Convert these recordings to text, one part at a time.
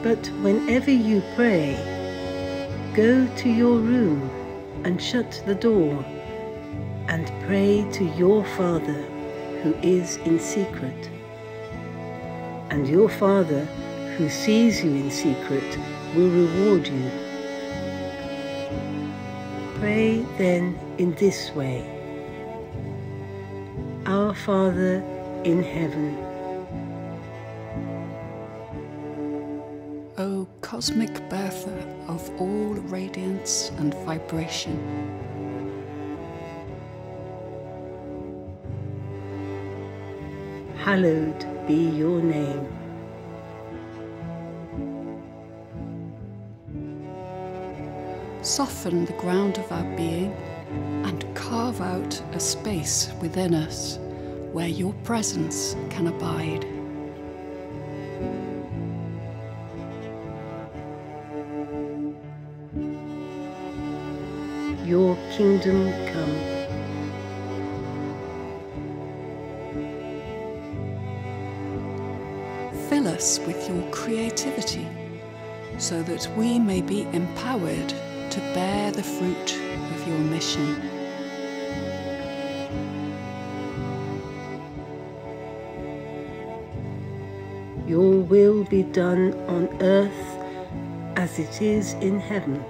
But whenever you pray, go to your room and shut the door, and pray to your Father who is in secret. And your Father who sees you in secret will reward you. Pray then in this way: Our Father in heaven. O cosmic birther of all radiance and vibration, hallowed be your name. soften the ground of our being and carve out a space within us where your presence can abide. Your kingdom come. Fill us with your creativity so that we may be empowered to bear the fruit of your mission. Your will be done on earth as it is in heaven.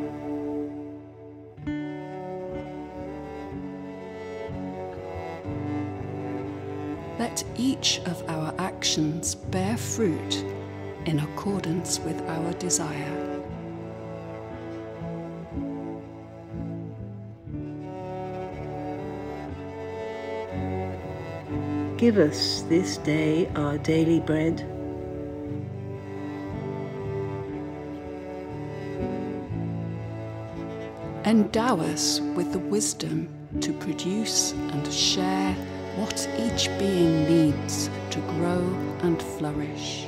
Let each of our actions bear fruit in accordance with our desire. Give us this day our daily bread. Endow us with the wisdom to produce and share what each being needs to grow and flourish.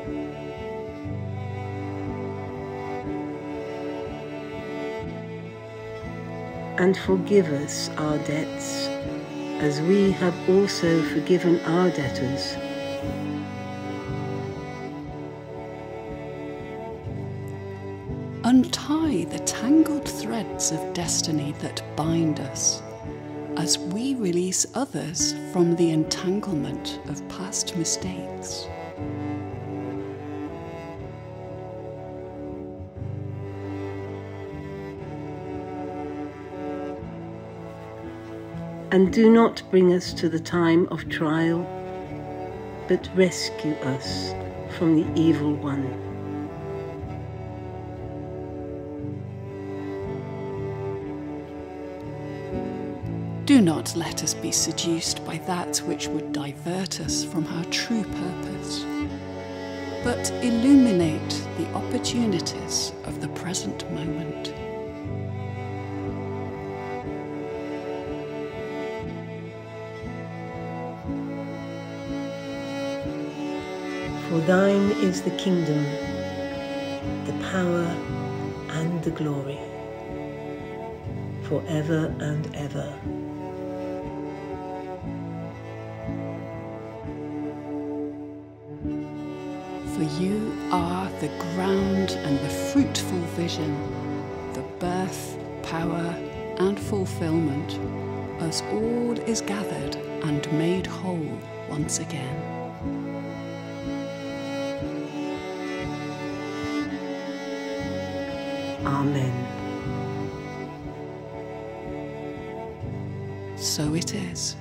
And forgive us our debts, as we have also forgiven our debtors. Untie the tangled threads of destiny that bind us, as we release others from the entanglement of past mistakes. And do not bring us to the time of trial, but rescue us from the evil one. Do not let us be seduced by that which would divert us from our true purpose, but illuminate the opportunities of the present moment. For thine is the kingdom, the power, and the glory, forever and ever. For you are the ground and the fruitful vision, the birth, power, and fulfillment, as all is gathered and made whole once again. Amen. So it is.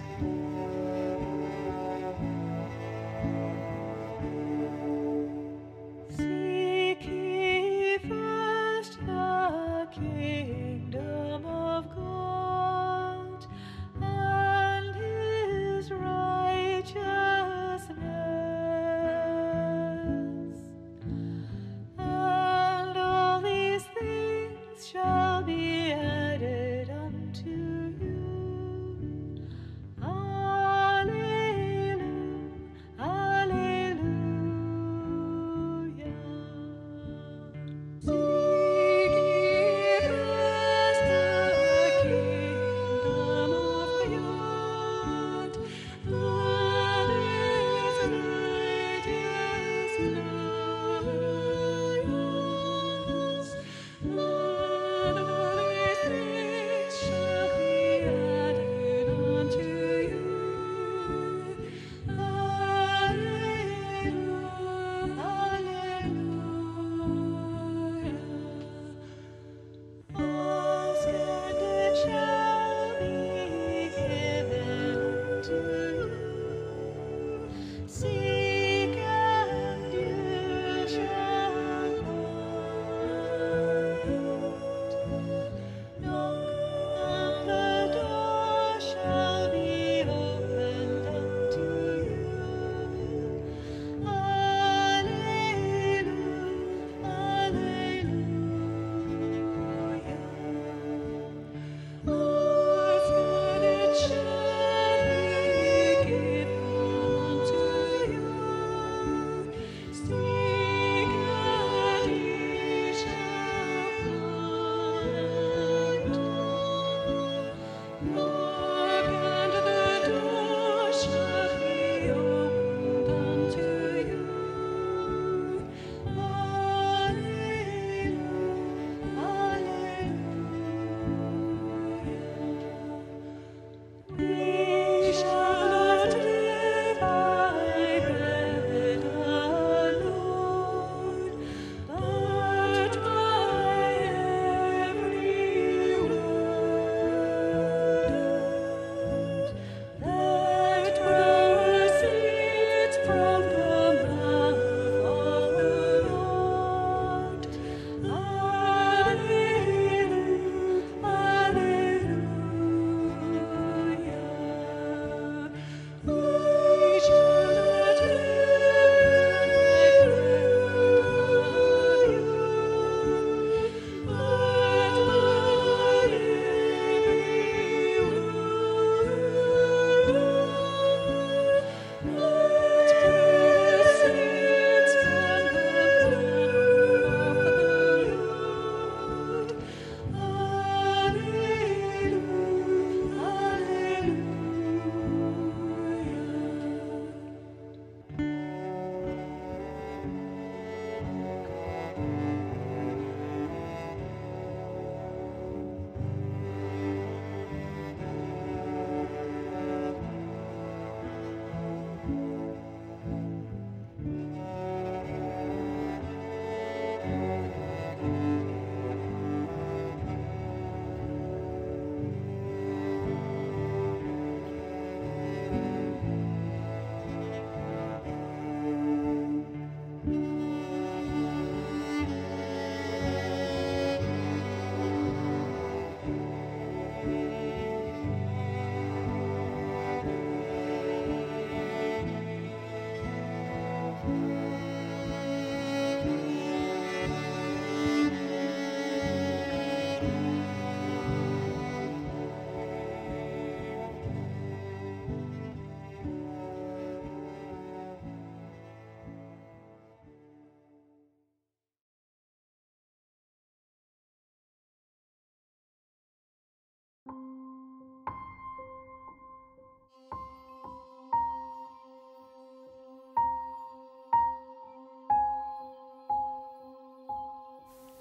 Seek ye first the kingdom of God and his righteousness, and all these things shall be added unto you.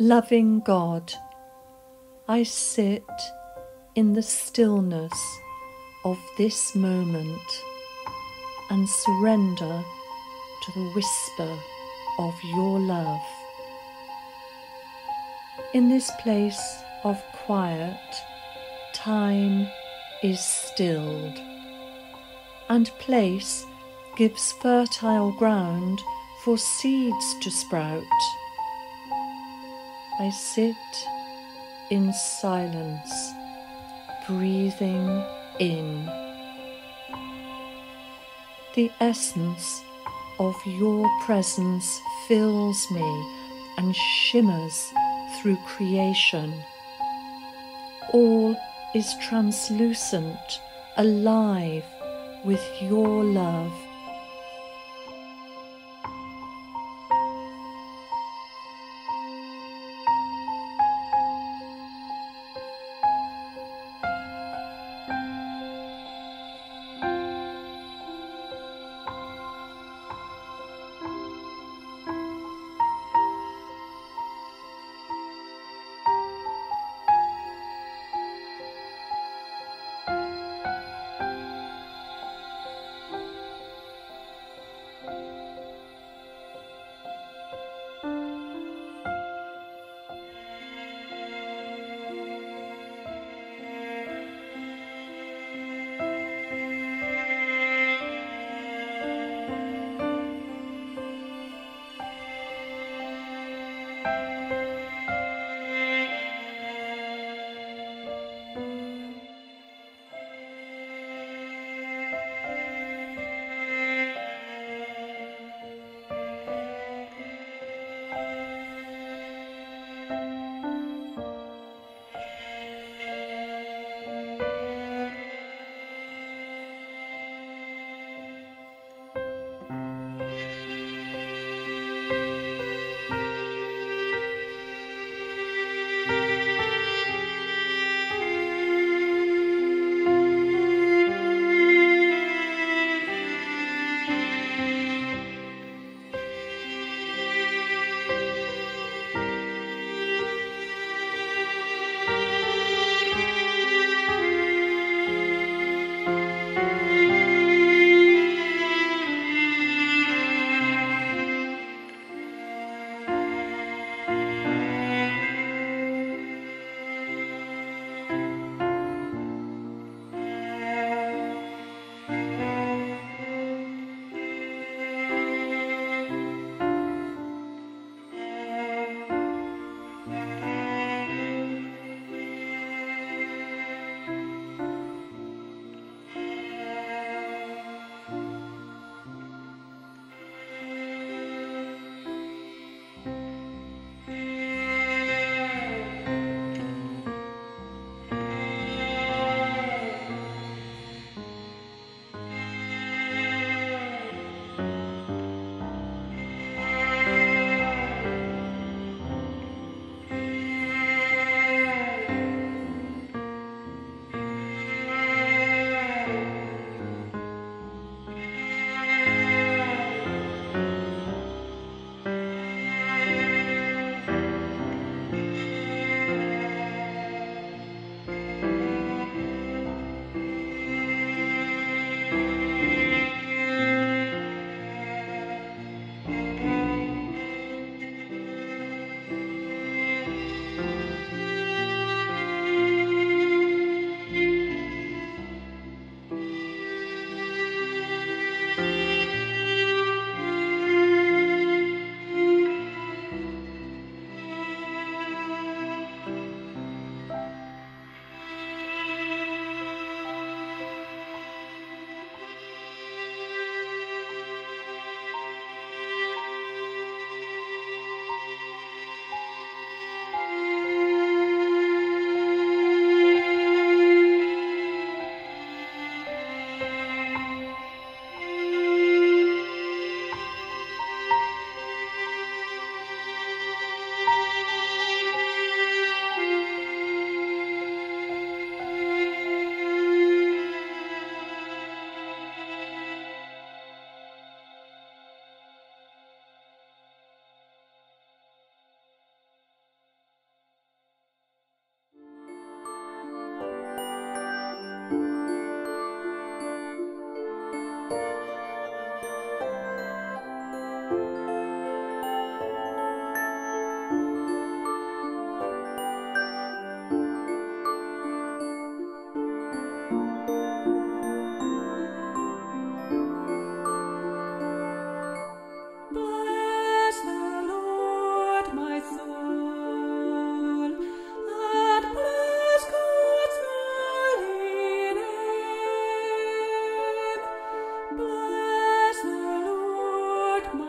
Loving God, I sit in the stillness of this moment and surrender to the whisper of your love. In this place of quiet, time is stilled, and place gives fertile ground for seeds to sprout. I sit in silence, breathing in. The essence of your presence fills me and shimmers through creation. All is translucent, alive with your love.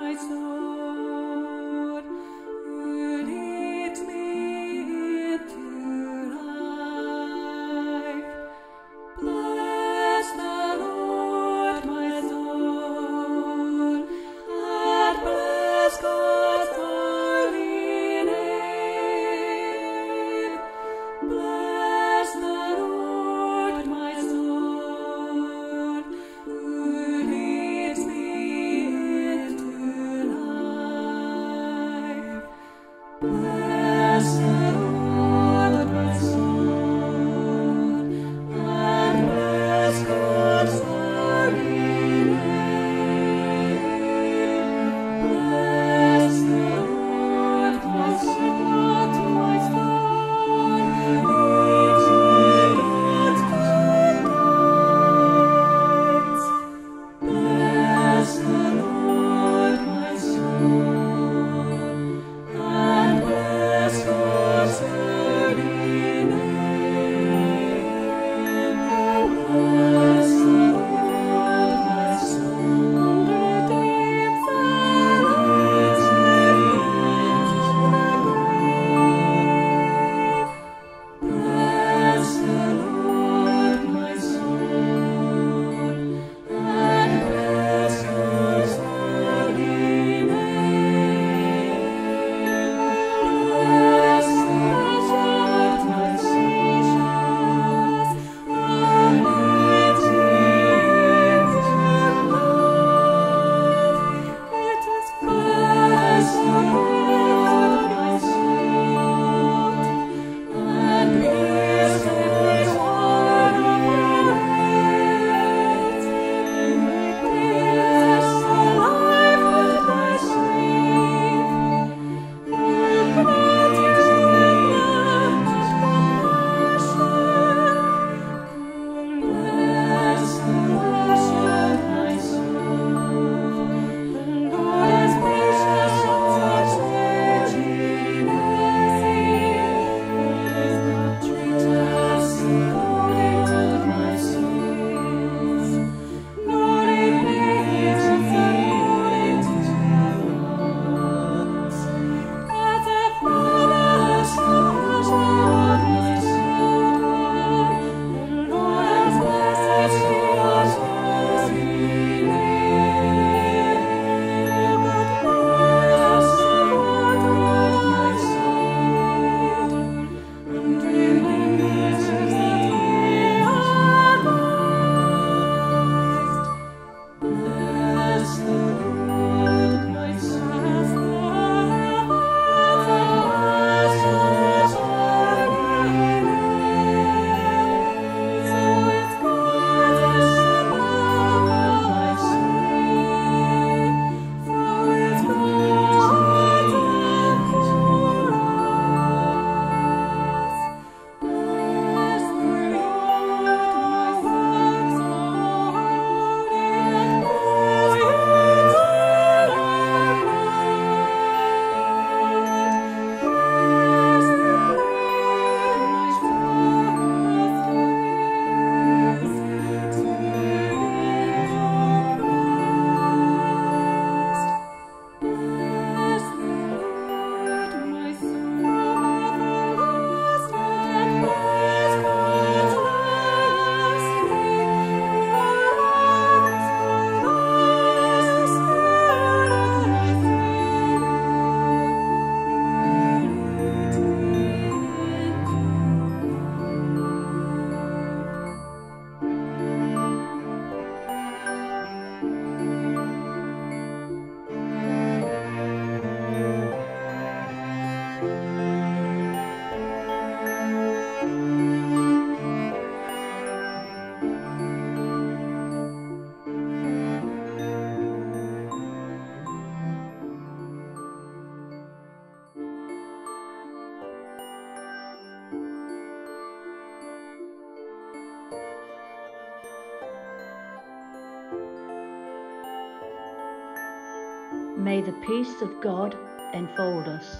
May the peace of God enfold us.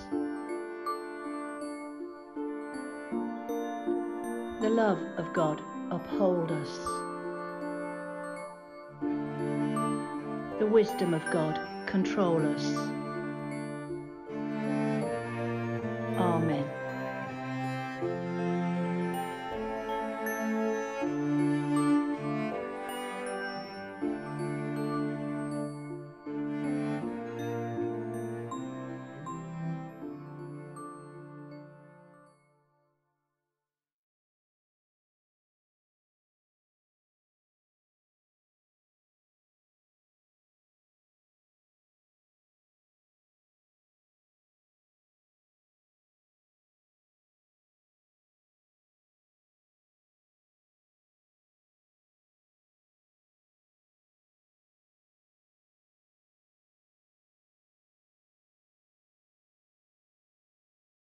The love of God uphold us. The wisdom of God control us.